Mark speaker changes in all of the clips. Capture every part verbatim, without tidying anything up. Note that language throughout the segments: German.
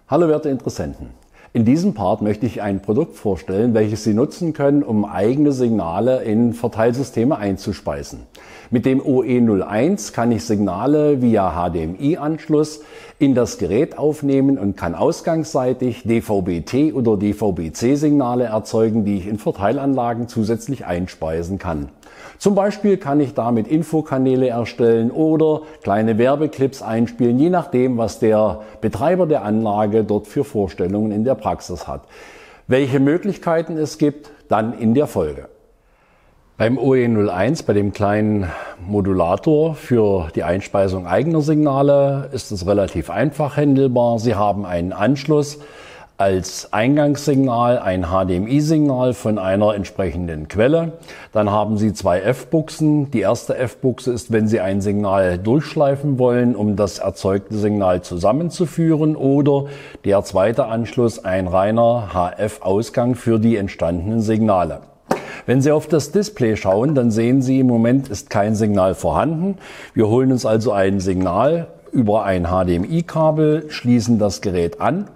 Speaker 1: Hallo werte Interessenten. In diesem Part möchte ich ein Produkt vorstellen, welches Sie nutzen können, um eigene Signale in Verteilsysteme einzuspeisen. Mit dem O E null eins kann ich Signale via H D M I-Anschluss in das Gerät aufnehmen und kann ausgangsseitig D V B T oder D V B C-Signale erzeugen, die ich in Verteilanlagen zusätzlich einspeisen kann. Zum Beispiel kann ich damit Infokanäle erstellen oder kleine Werbeclips einspielen, je nachdem, was der Betreiber der Anlage dort für Vorstellungen in der Praxis hat. Welche Möglichkeiten es gibt, dann in der Folge. Beim O E null eins, bei dem kleinen Modulator für die Einspeisung eigener Signale, ist es relativ einfach handelbar. Sie haben einen Anschluss als Eingangssignal, ein H D M I-Signal von einer entsprechenden Quelle. Dann haben Sie zwei F-Buchsen. Die erste F-Buchse ist, wenn Sie ein Signal durchschleifen wollen, um das erzeugte Signal zusammenzuführen, oder der zweite Anschluss, ein reiner H F-Ausgang für die entstandenen Signale. Wenn Sie auf das Display schauen, dann sehen Sie, im Moment ist kein Signal vorhanden. Wir holen uns also ein Signal über ein H D M I-Kabel, schließen das Gerät an.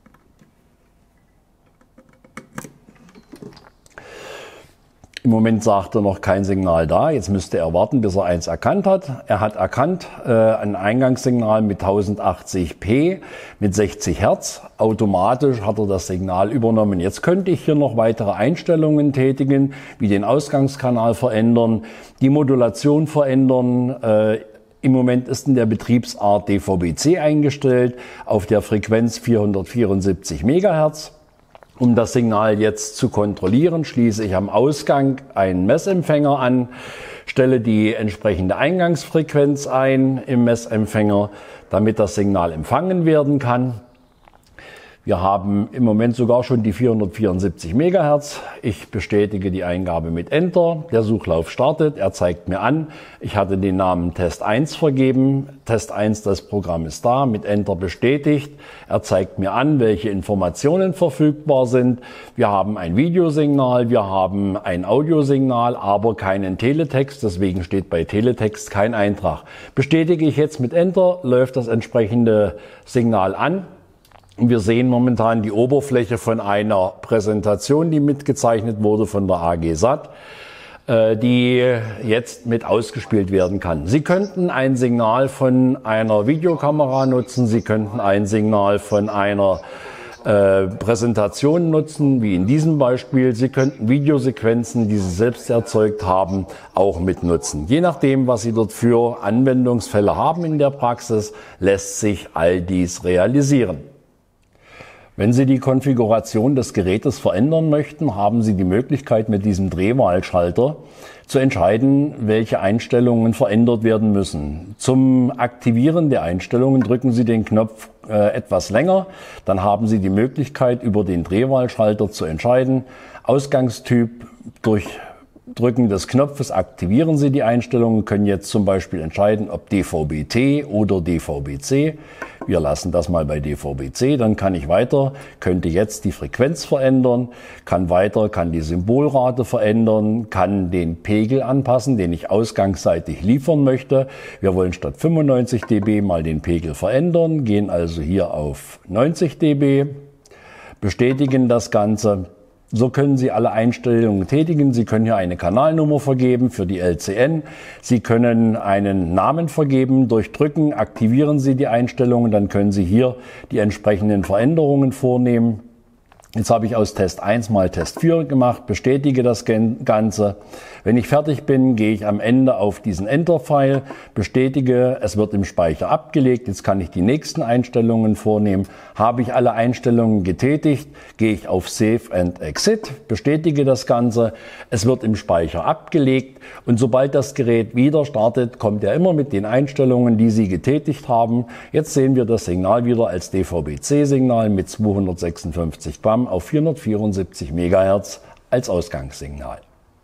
Speaker 1: Im Moment sagt er noch kein Signal da. Jetzt müsste er warten, bis er eins erkannt hat. Er hat erkannt äh, ein Eingangssignal mit tausendachtzig p mit sechzig Hertz. Automatisch hat er das Signal übernommen. Jetzt könnte ich hier noch weitere Einstellungen tätigen, wie den Ausgangskanal verändern, die Modulation verändern. Äh, Im Moment ist in der Betriebsart D V B C eingestellt auf der Frequenz vierhundertvierundsiebzig Megahertz. Um das Signal jetzt zu kontrollieren, schließe ich am Ausgang einen Messempfänger an, stelle die entsprechende Eingangsfrequenz ein im Messempfänger, damit das Signal empfangen werden kann. Wir haben im Moment sogar schon die vierhundertvierundsiebzig Megahertz. Ich bestätige die Eingabe mit Enter. Der Suchlauf startet. Er zeigt mir an, ich hatte den Namen Test eins vergeben. Test eins, das Programm ist da. Mit Enter bestätigt. Er zeigt mir an, welche Informationen verfügbar sind. Wir haben ein Videosignal, wir haben ein Audiosignal, aber keinen Teletext. Deswegen steht bei Teletext kein Eintrag. Bestätige ich jetzt mit Enter, läuft das entsprechende Signal an. Wir sehen momentan die Oberfläche von einer Präsentation, die mitgezeichnet wurde von der A G Sat, die jetzt mit ausgespielt werden kann. Sie könnten ein Signal von einer Videokamera nutzen, Sie könnten ein Signal von einer äh, Präsentation nutzen, wie in diesem Beispiel. Sie könnten Videosequenzen, die Sie selbst erzeugt haben, auch mitnutzen. Je nachdem, was Sie dort für Anwendungsfälle haben in der Praxis, lässt sich all dies realisieren. Wenn Sie die Konfiguration des Gerätes verändern möchten, haben Sie die Möglichkeit, mit diesem Drehwahlschalter zu entscheiden, welche Einstellungen verändert werden müssen. Zum Aktivieren der Einstellungen drücken Sie den Knopf äh, etwas länger. Dann haben Sie die Möglichkeit, über den Drehwahlschalter zu entscheiden. Ausgangstyp: durch Drücken des Knopfes aktivieren Sie die Einstellungen, können jetzt zum Beispiel entscheiden, ob D V B T oder D V B C. Wir lassen das mal bei D V B C, dann kann ich weiter, könnte jetzt die Frequenz verändern, kann weiter, kann die Symbolrate verändern, kann den Pegel anpassen, den ich ausgangsseitig liefern möchte. Wir wollen statt fünfundneunzig dB mal den Pegel verändern, gehen also hier auf neunzig dB, bestätigen das Ganze. So können Sie alle Einstellungen tätigen. Sie können hier eine Kanalnummer vergeben für die L C N. Sie können einen Namen vergeben. Durch Drücken aktivieren Sie die Einstellungen. Dann können Sie hier die entsprechenden Veränderungen vornehmen. Jetzt habe ich aus Test eins mal Test vier gemacht, bestätige das Ganze. Wenn ich fertig bin, gehe ich am Ende auf diesen Enter-Pfeil, bestätige, es wird im Speicher abgelegt. Jetzt kann ich die nächsten Einstellungen vornehmen. Habe ich alle Einstellungen getätigt, gehe ich auf Save and Exit, bestätige das Ganze. Es wird im Speicher abgelegt und sobald das Gerät wieder startet, kommt er immer mit den Einstellungen, die Sie getätigt haben. Jetzt sehen wir das Signal wieder als D V B C-Signal mit zweihundertsechsundfünfzig Gramm auf vierhundertvierundsiebzig Megahertz als Ausgangssignal.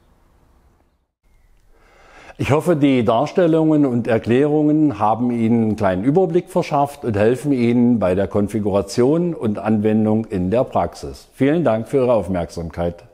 Speaker 1: Ich hoffe, die Darstellungen und Erklärungen haben Ihnen einen kleinen Überblick verschafft und helfen Ihnen bei der Konfiguration und Anwendung in der Praxis. Vielen Dank für Ihre Aufmerksamkeit.